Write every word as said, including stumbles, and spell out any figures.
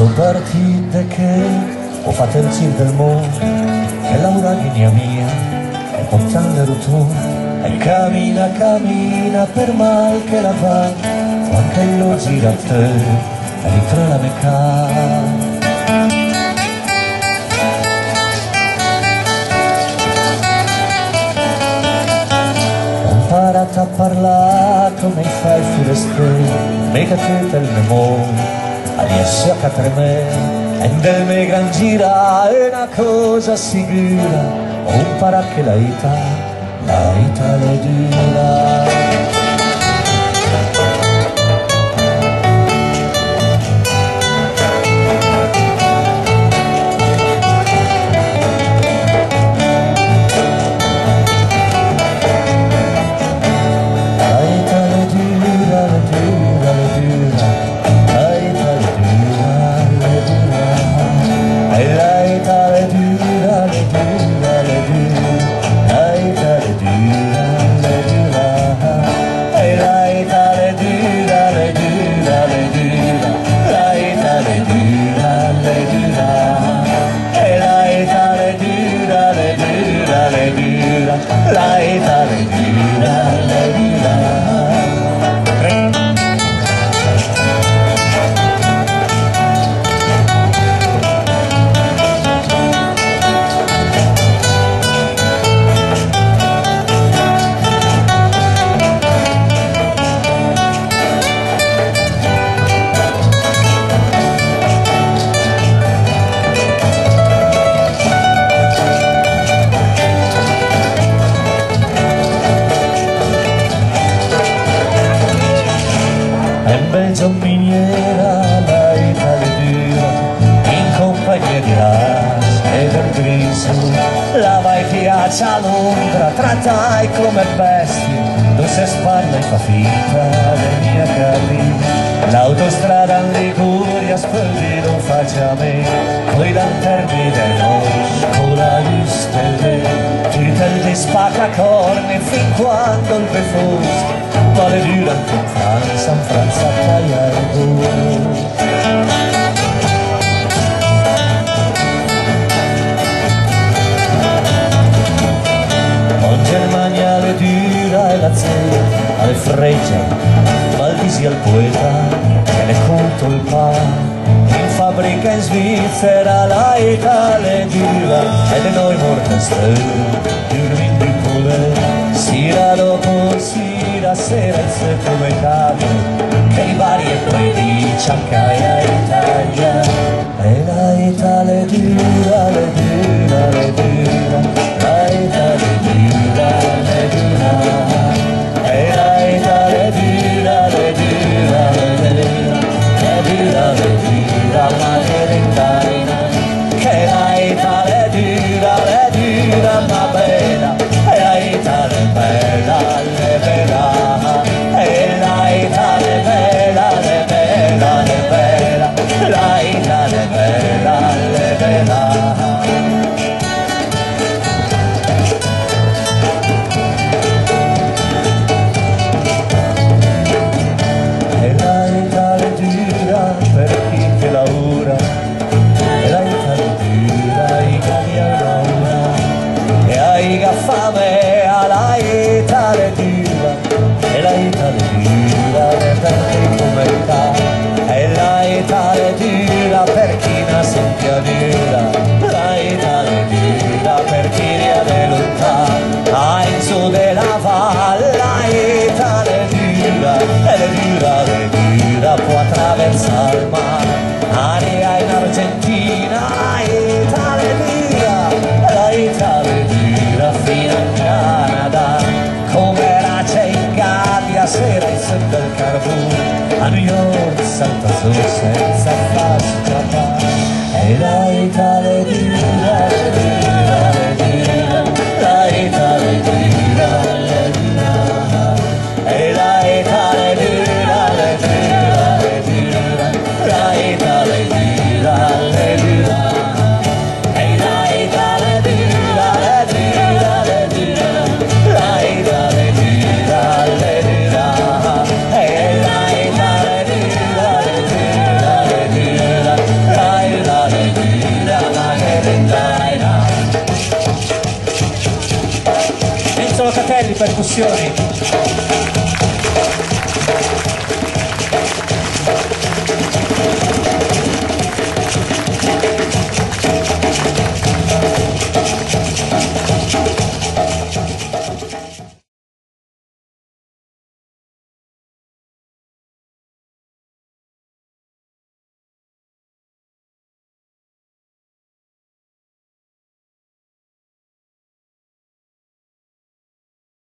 Sono partite che ho fatto il giro del mondo, e Laura linea mia, e portando tu, e cammina, cammina per mal che la va, quando lo gira a te, e ritrovi la mecca. A parlare come fai forestiere, mica che del mio mondo, adesso a quatre me, e del mio gran gira è una cosa sicura, ho imparato che la vita, la vita è dura. Belgio miniera, la Italia dura, in compagnia di Ras e del Griso, la vai piazza a Londra, trattai come bestie, tu se sparla e fa finta le mie carrine, l'autostrada in Liguria spelli non faccia a me, coi lanterni dei noi, con la lista ti te li spacca corni fin quando il befosco, ma le dura in Francia, in Francia tagliare tu. In Germania le dura e la zera, al fregge, mal disi al poeta, che ne conto il pane. In fabbrica in Svizzera la Italia dura, e di noi morta stella, dormi di pure. Sera dopo sera, sera il secco metabile, che i vari e poi dice anche a Italia. E la Italia dura, le dura, le dura, la Italia dura, le dura. E la Italia dura, le dura, le dura, le dura, le dura, ma che l'Italia, che la Italia dura, le dura, ma bella. Italia bella, le bella, e la Italia bella, le bella, le bella, la Italia bella, le bella. E la Italia dura per chi che lavora, e la Italia dura, i cani a laura, e ai che fame. La Italia dura, e la Italia dura per chi come sta, e la Italia dura per chi non sente dura, la Italia dura per chi ha di lontano, a in su della valle, la Italia dura, e le dura, le dura può attraversare il mare, aria in Argentina, la Italia dura, la Italia dura fino a Canada, come la c'è in gabbia sera in su del carbone, a New York salta su senza farsi scappare, e la Italia dura, le dura, le dura, la Italia dura, le dura, e la Italia dura, le dura, le dura, la Italia dura, le dura. percussioni.